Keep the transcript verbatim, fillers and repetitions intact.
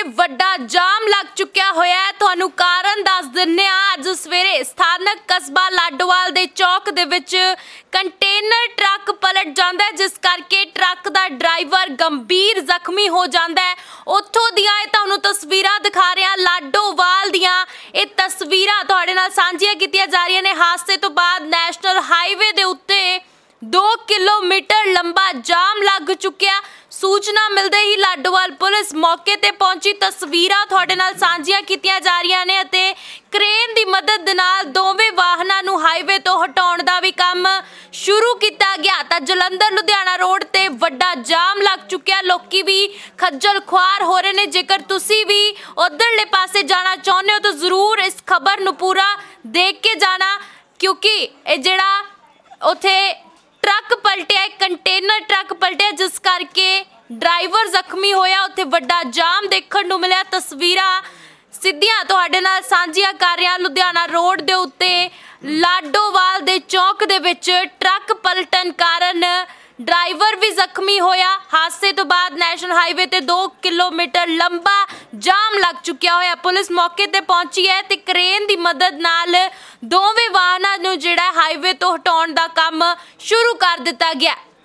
ਵੱਡਾ ਜਾਮ ਲੱਗ ਚੁੱਕਿਆ ਹੋਇਆ ਹੈ। ਤੁਹਾਨੂੰ ਕਾਰਨ ਦੱਸ ਦਿੰਨੇ ਆ। ਅੱਜ ਸਵੇਰੇ ਸਥਾਨਕ ਕਸਬਾ ਲਾਡੋਵਾਲ ਦੇ ਚੌਕ ਦੇ ਵਿੱਚ ਕੰਟੇਨਰ ट्रक पलट जाता है, जिस करके ट्रक का ड्राइवर गंभीर जख्मी हो जाता है। उत्थों दियां तुहानूं तस्वीरां दिखा रहे हैं लाडोवाल दियां। ये तस्वीरां तुहाडे नाल सांझियां कीतियां जा रही ने। हादसे तो बाद नैशनल हाईवे दे उत्ते दो किलोमीटर लंबा जाम लग चुकिया। सूचना मिलते ही लाडोवाल पुलिस मौके ते पहुंची। तस्वीरां तुहाडे नाल सांझियां कीतियां जा रही ने ते क्रेन दी मदद दे नाल दोवें वाहनां नूं हाईवे तो हटाउण दा भी काम शुरू किया गया। तां जलंधर लुधियाना रोड ते वड्डा जाम लग चुकिया। लोकी भी खज्जल खुआर हो रहे ने। जेकर तुसी भी उधरले पासे जाना चाहुंदे हो तो जरूर इस खबर नूं पूरा देख के जाना, क्योंकि ये जिहड़ा उत्थे ट्रक पलटिया, कंटेनर ट्रक पलटिया, जिस करके ड्राइवर जख्मी होया। उत्थे वड्डा जाम देखण नूं मिलिया। तस्वीरां सिद्धियां तुहाडे नाल सांझियां कर रहे लुधियाना रोड दे उत्ते लाडोवाल दे चौक दे विच ट्रक पलटन कारण ड्राइवर भी जख्मी होया। हादसे तो बाद नैशनल हाईवे ते दो किलोमीटर लंबा जाम लग चुकिया होया। पुलिस मौके ते पहुंची है ते क्रेन दी मदद नाल दोवें वाहनां नूं जिहड़ा हाईवे तो हटाउण दा काम शुरू कर दिता गया।